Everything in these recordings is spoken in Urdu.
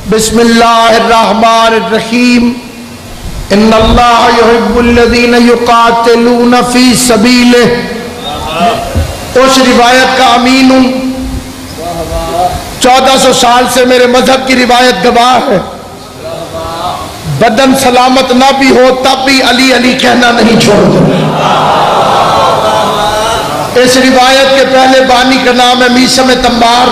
بسم اللہ الرحمن الرحیم ان اللہ یحب الذین یقاتلون فی سبیلہ. اس روایت کا امین ہوں. 1400 سال سے میرے مذہب کی روایت گواہ ہے. بدن سلامت نہ بھی ہو تب بھی علی علی کہنا نہیں چھوڑتا. اس روایت کے پہلے بانی کا نام ہے میثم تمار،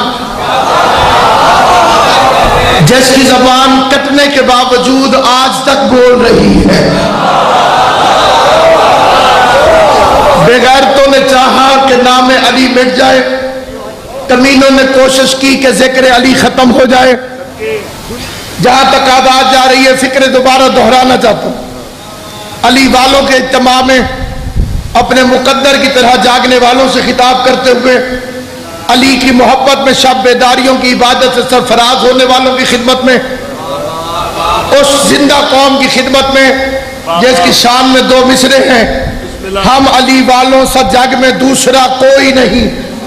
جس کی زبان کٹنے کے باوجود آج تک بول رہی ہے. بغیرتوں نے چاہا کہ نام علی مٹ جائے، کمینوں نے کوشش کی کہ ذکر علی ختم ہو جائے. جہاں تک آواز جا رہی ہے فکر دوبارہ دہرانا چاہتا ہوں. علی والوں کے اجتماع میں اپنے مقدر کی طرح جاگنے والوں سے خطاب کرتے ہوئے علی کی محبت میں شب بیداریوں کی عبادت سے سرفراز ہونے والوں کی خدمت میں، اس زندہ قوم کی خدمت میں جس کی شان میں 2 مصرے ہیں: ہم علی والوں سا جگ میں دوسرا کوئی نہیں،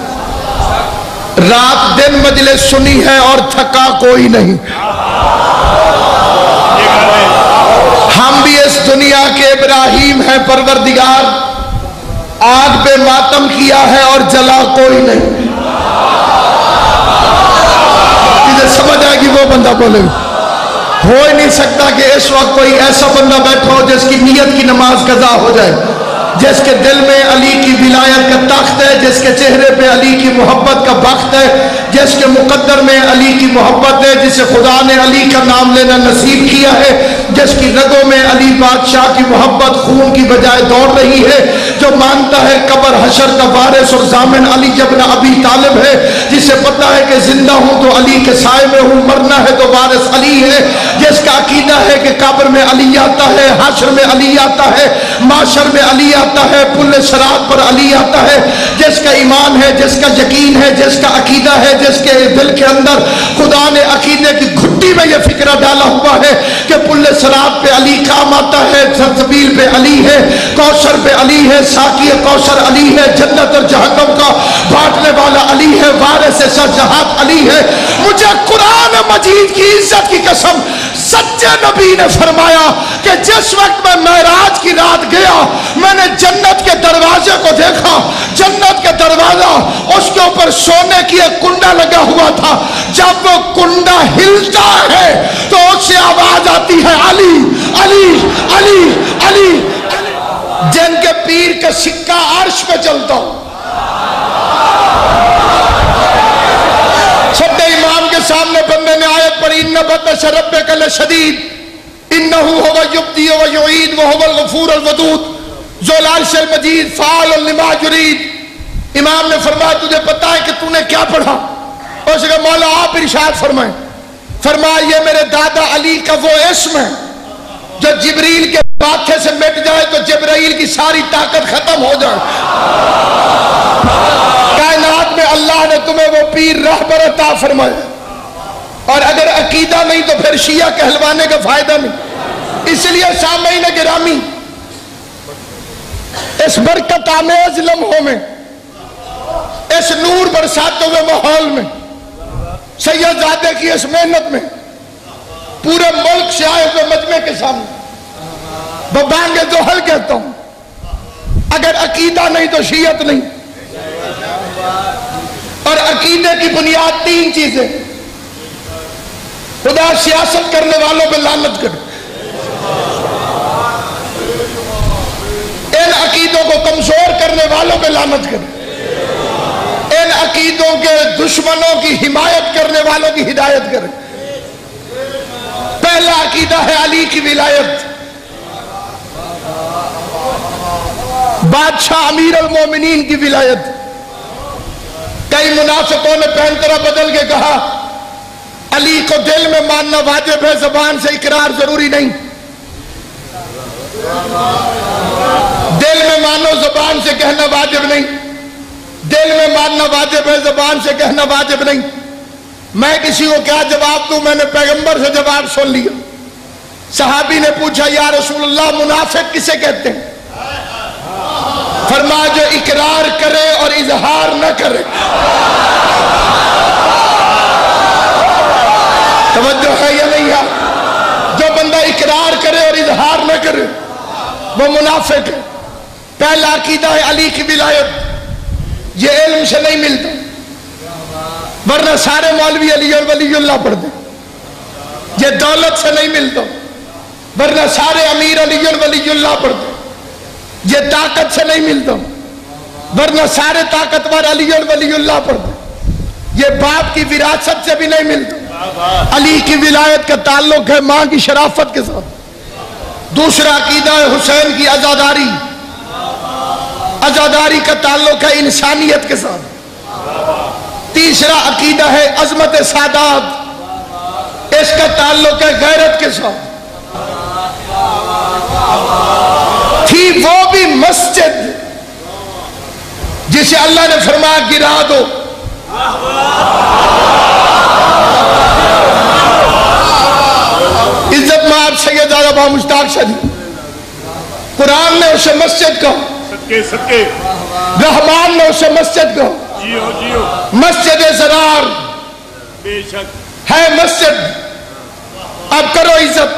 رات دن مجلس سنی ہے اور تھکا کوئی نہیں. ہم بھی اس دنیا کے ابراہیم ہیں پروردگار، آگ پہ ماتم کیا ہے اور جلا کوئی نہیں. سمجھ آئے گی وہ بندہ بولے. ہو ہی نہیں سکتا کہ اس وقت کوئی ایسا بندہ بیٹھا ہو جس کی نیت کی نماز قضا ہو جائے، جس کے دل میں علی کی ولایت کا تخت ہے، جس کے چہرے پہ علی کی محبت کا بخت ہے، جس کے مقدر میں علی کی محبت ہے، جسے خدا نے علی کا نام لینا نصیب کیا ہے، جس کی رگوں میں علی بادشاہ کی محبت خون کی بجائے دوڑ رہی ہے، جو مانتا ہے قبر حشر کا وارث اور ضامن علی ابن ابی طالب ہے، جسے پتہ ہے کہ زندہ ہوں تو علی کے سائے میں ہوں، مرنا ہے تو وارث علی ہے، جس کا عقیدہ ہے کہ قبر میں علی آتا ہے، حشر میں علی آتا ہے، معاشر میں علی آتا ہے، پل صراط پر علی آتا ہے، جس کا ایمان ہے، جس کا یقین ہے، جس کا عقیدہ ہے، جس کے دل کے اندر خدا نے عقیدے کی گھٹی میں یہ فکرہ ڈالا ہوا ہے کہ پل صراط پہ علی کام آتا ہے، سلسبیل پہ علی ہے، کوثر پہ علی ہے، ساقی کوثر علی ہے، جنت اور جہنم کا بانٹنے والا علی ہے، وارث شجاعت علی ہے. مجھے قرآن مجید کی عزت کی قسم سچے نبی نے فرمایا کہ جس وقت میں معراج کی رات گیا میں نے جنت کے دروازے کو دیکھا. جنت کے دروازہ اس کے اوپر سونے کی ایک کنڈا لگا ہوا تھا. جب وہ کنڈا ہلتا ہے تو اس سے آواز آتی ہے علی علی علی علی. جن کے پیر کا سکہ عرش پہ چلتا ہوں. چھٹے امام کے سامنے بندے نے آیت پڑھی ان بطش ربک لشدید انہ هو یبدی و یعید وهو الغفور الودود ذو العرش المجید فعال لما یرید. امام نے فرمایا تجھے پتا ہے کہ تو نے کیا پڑھا؟ اس نے کہا مولا آپ ارشاد فرمائیں. فرمایا یہ میرے دادا علی کا وہ اسم ہے جو جبریل کے ماتھے سے مٹ جائے تو جبرائیل کی ساری طاقت ختم ہو جائے. کائنات میں اللہ نے تمہیں وہ پیر رہبر عطا فرمایا، اور اگر عقیدہ نہیں تو پھر شیعہ کہلوانے کا فائدہ نہیں. اس لیے سامعین گرامی، اس برکت آمیز لمحوں میں، اس نور برساتے ہوئے ماحول میں، سید زادے کی اس محنت میں، پورے ملک سے آئے ہوئے مجمع کے سامنے ببانگ زحل کہتا ہوں، اگر عقیدہ نہیں تو شیعت نہیں. اور عقیدے کی بنیاد 3 چیزیں. خدا سیاست کرنے والوں پہ لعنت کرے، ان عقیدوں کو کمزور کرنے والوں پہ لعنت کرے، ان عقیدوں کے دشمنوں کی حمایت کرنے والوں کی ہدایت کرے. پہلا عقیدہ ہے علی کی ولایت. بادشاہ امیر المومنین کی ولایت. کئی منافقوں نے پینترا بدل کے کہا علی کو دل میں ماننا واجب ہے، زبان سے اقرار ضروری نہیں. دل میں مانو، زبان سے کہنا واجب نہیں. دل میں ماننا واجب ہے، زبان سے کہنا واجب نہیں. میں کسی کو کیا جواب دوں؟ میں نے پیغمبر سے جواب سن لیا. صحابی نے پوچھا یا رسول اللہ منافق کسے کہتے ہیں؟ فرمایا جو اقرار کرے اور اظہار نہ کرے. توجہ ہے فکر وہ منافق ہے۔ پہلا عقیدہ ہے علی کی ولایت، یہ علم سے نہیں ملتا، ورنہ سارے مولوی علی اور ولی اللہ پڑھتے۔ یہ دولت سے نہیں ملتا، ورنہ سارے امیر علی اور ولی اللہ پڑھتے۔ یہ طاقت سے نہیں ملتا، ورنہ سارے طاقتور علی اور ولی اللہ پڑھتے۔ یہ باپ کی وراثت سے بھی نہیں ملتا۔ علی کی ولایت کا تعلق ہے ماں کی شرافت کے ساتھ۔ دوسرا عقیدہ ہے حسین کی عزاداری، عزاداری کا تعلق ہے انسانیت کے ساتھ۔ تیسرا عقیدہ ہے عظمت سادات، اس کا تعلق ہے غیرت کے ساتھ۔ تھی وہ بھی مسجد جسے اللہ نے فرمایا گرا دو، عزت مآب سیدہ با مشتاق شدید، قرآن نے اسے مسجد کہا، رحمان نے اسے مسجد کہا، مسجد زرار بے شک ہے مسجد۔ اب کرو عزت۔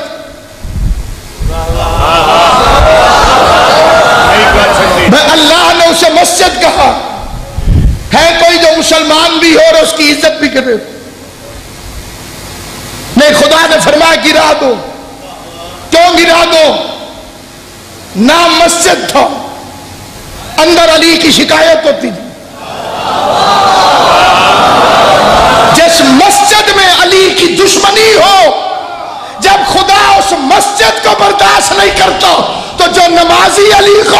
اللہ نے اسے مسجد کہا، ہے کوئی جو مسلمان بھی ہو اور اس کی عزت بھی کرے؟ نہیں، خدا نے فرمایا گرا دو۔ کیوں گرا دو؟ نام مسجد تھا، اندر علی کی شکایت ہوتی تھی۔ جس مسجد میں علی کی دشمنی ہو، جب خدا اس مسجد کو برداشت نہیں کرتا تو جو نمازی علی کو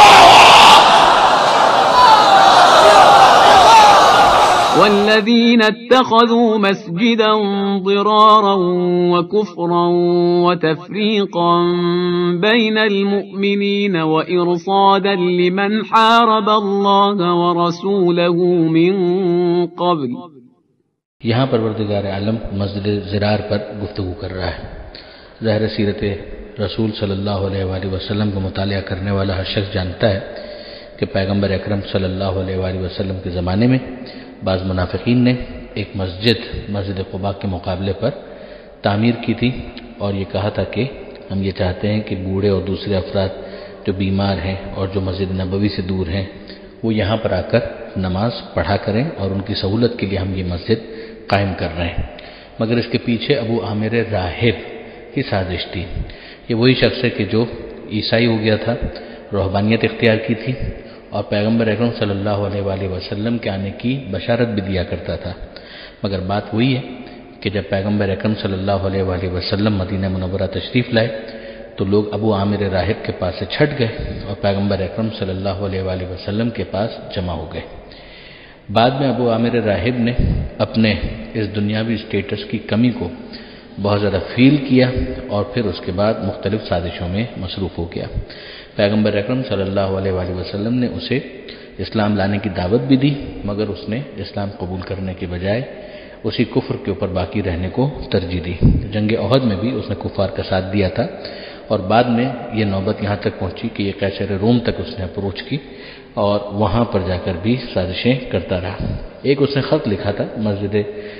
والذين اتخذوا مسجدا ضرارا وكفرا وتفريقا بين المؤمنين وإرصادا لمن حارب الله ورسوله من قبل۔ یہاں پروردگار عالم مسجد زرار پر گفتگو کر رہا ہے۔ ظاہر سیرت رسول صلی اللہ علیہ وآلہ وسلم کو مطالعہ کرنے والا ہر شخص جانتا ہے کہ پیغمبر اکرم صلی اللہ علیہ وآلہ وسلم کے زمانے میں بعض منافقین نے ایک مسجد قباء کے مقابلے پر تعمیر کی تھی، اور یہ کہا تھا کہ ہم یہ چاہتے ہیں کہ بوڑھے اور دوسرے افراد جو بیمار ہیں اور جو مسجد نبوی سے دور ہیں وہ یہاں پر آ کر نماز پڑھا کریں، اور ان کی سہولت کے لیے ہم یہ مسجد قائم کر رہے ہیں۔ مگر اس کے پیچھے ابو عامر راہب کی سازش تھی۔ یہ وہی شخص ہے کہ جو عیسائی ہو گیا تھا، روحانیت اختیار کی تھی، اور پیغمبر اکرم صلی اللہ علیہ وآلہ وسلم کے آنے کی بشارت بھی دیا کرتا تھا۔ مگر بات وہی ہے کہ جب پیغمبر اکرم صلی اللہ علیہ وآلہ وسلم مدینہ منورہ تشریف لائے تو لوگ ابو عامر راہب کے پاس سے چھٹ گئے اور پیغمبر اکرم صلی اللہ علیہ وآلہ وسلم کے پاس جمع ہو گئے۔ بعد میں ابو عامر راہب نے اپنے اس دنیاوی سٹیٹس کی کمی کو بہت زیادہ فیل کیا، اور پھر اس کے بعد مختلف سازشوں میں مصروف ہو گیا۔ پیغمبر اکرم صلی اللہ علیہ وآلہ وسلم نے اسے اسلام لانے کی دعوت بھی دی، مگر اس نے اسلام قبول کرنے کے بجائے اسی کفر کے اوپر باقی رہنے کو ترجیح دی۔ جنگ احد میں بھی اس نے کفار کا ساتھ دیا تھا، اور بعد میں یہ نوبت یہاں تک پہنچی کہ یہ قیصر روم تک اس نے اپروچ کی اور وہاں پر جا کر بھی سازشیں کرتا رہا۔ ایک اس نے خط لکھا تھا مسجد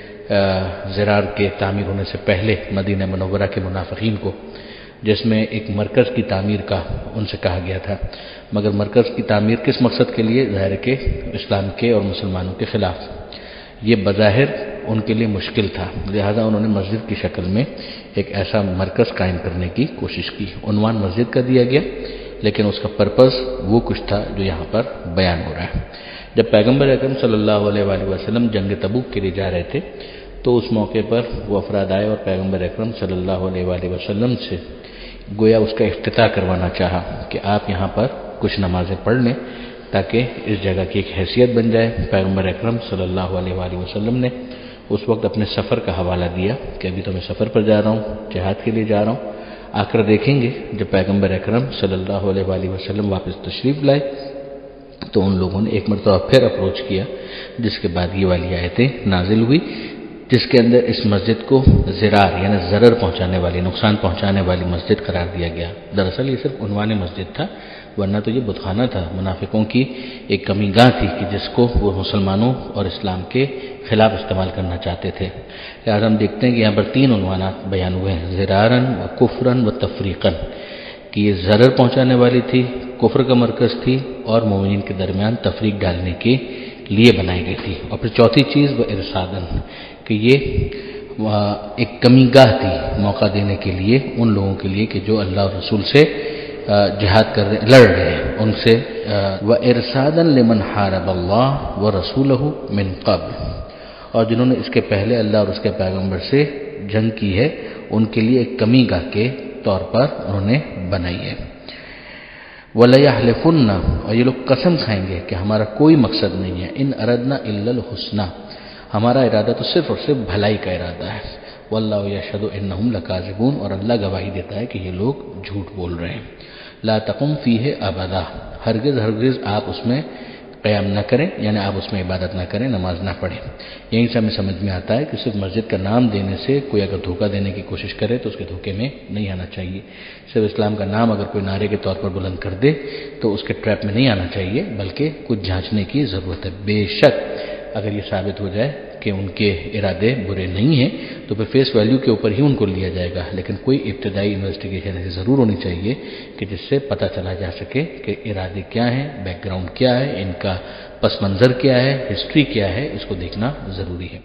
زرار کے تعمیر ہونے سے پہلے مدینہ منورہ کے منافقین کو، جس میں ایک مرکز کی تعمیر کا ان سے کہا گیا تھا، مگر مرکز کی تعمیر کس مقصد کے لیے؟ ظاہر کے اسلام کے اور مسلمانوں کے خلاف۔ یہ بظاہر ان کے لیے مشکل تھا، لہذا انہوں نے مسجد کی شکل میں ایک ایسا مرکز قائم کرنے کی کوشش کی۔ عنوان مسجد کا دیا گیا، لیکن اس کا پرپس وہ کچھ تھا جو یہاں پر بیان ہو رہا ہے۔ جب پیغمبر اکرم صلی اللہ علیہ وآلہ وسلم جنگ تبوک کے لیے جا رہے تھے تو اس موقع پر وہ افراد آئے اور پیغمبر اکرم صلی اللہ علیہ وآلہ وسلم سے گویا اس کا افتتاح کروانا چاہا کہ آپ یہاں پر کچھ نمازیں پڑھ لیں تاکہ اس جگہ کی ایک حیثیت بن جائے۔ پیغمبر اکرم صلی اللہ علیہ وآلہ وسلم نے اس وقت اپنے سفر کا حوالہ دیا کہ ابھی تو میں سفر پر جا رہا ہوں، جہاد کے لیے جا رہا ہوں، آ کر دیکھیں گے۔ جب پیغمبر اکرم صلی اللہ علیہ وآلہ وسلم واپس تشریف لائے تو ان لوگوں نے ایک مرتبہ پھر اپروچ کیا، جس کے بعد یہ والی آیتیں نازل ہوئی، جس کے اندر اس مسجد کو زرار یعنی ضرر پہنچانے والی، نقصان پہنچانے والی مسجد قرار دیا گیا۔ دراصل یہ صرف عنوان مسجد تھا، ورنہ تو یہ بتخانہ تھا، منافقوں کی ایک کمی گاہ تھی کہ جس کو وہ مسلمانوں اور اسلام کے خلاف استعمال کرنا چاہتے تھے۔ لہٰذا ہم دیکھتے ہیں کہ یہاں پر 3 عنوانات بیان ہوئے ہیں، زرارن و کفرن و تفریقن، کہ یہ ضرر پہنچانے والی تھی، کفر کا مرکز تھی اور مومنین کے درمیان تفریق ڈالنے کے لیے بنائی گئی تھی۔ اور پھر چوتھی چیز وہ ارصادن، کہ یہ ایک کمی گاہ تھی موقع دینے کے لیے ان لوگوں کے لیے کہ جو اللہ اور رسول سے جہاد کر رہے، لڑ رہے ہیں ان سے، وَإِرْصَادًا لِمَنْ حَارَبَ اللَّهَ وَرَسُولَهُ مِنْ قَبْلُ، اور جنہوں نے اس کے پہلے اللہ اور اس کے پیغمبر سے جنگ کی ہے ان کے لیے ایک کمی گاہ کے طور پر انہوں نے بنائی ہے۔ وَلَيَحْلِفُنَّ، اور یہ لوگ قسم کھائیں گے کہ ہمارا کوئی مقصد نہیں ہے، إِنْ أَرَدْنَا إِلَّا الْحُسْنَى، ہمارا ارادہ تو صرف اور صرف بھلائی کا ارادہ ہے، وَاللَّهُ يَشْهَدُ إِنَّهُمْ لَكَاذِبُونَ، اور اللہ گواہی دیتا ہے کہ یہ لوگ جھوٹ بول رہے ہیں۔ لا تقم فیہ ابدا، ہرگز آپ اس میں قیام نہ کریں، یعنی آپ اس میں عبادت نہ کریں، نماز نہ پڑھیں۔ یہیں سے ہمیں سمجھ میں آتا ہے کہ صرف مسجد کا نام دینے سے کوئی اگر دھوکہ دینے کی کوشش کرے تو اس کے دھوکے میں نہیں آنا چاہیے۔ صرف اسلام کا نام اگر کوئی نعرے کے طور پر بلند کر دے تو اس کے ٹریپ میں نہیں آنا چاہیے، بلکہ کچھ جھانچنے کی ضرورت ہے۔ بے شک اگر یہ ثابت ہو جائے کہ ان کے ارادے برے نہیں ہیں تو پھر فیس ویلیو کے اوپر ہی ان کو لیا جائے گا، لیکن کوئی ابتدائی انویسٹیگیشن ایسی ضرور ہونی چاہیے کہ جس سے پتہ چلا جا سکے کہ ارادے کیا ہیں، بیک گراؤنڈ کیا ہے، ان کا پس منظر کیا ہے، ہسٹری کیا ہے، اس کو دیکھنا ضروری ہے۔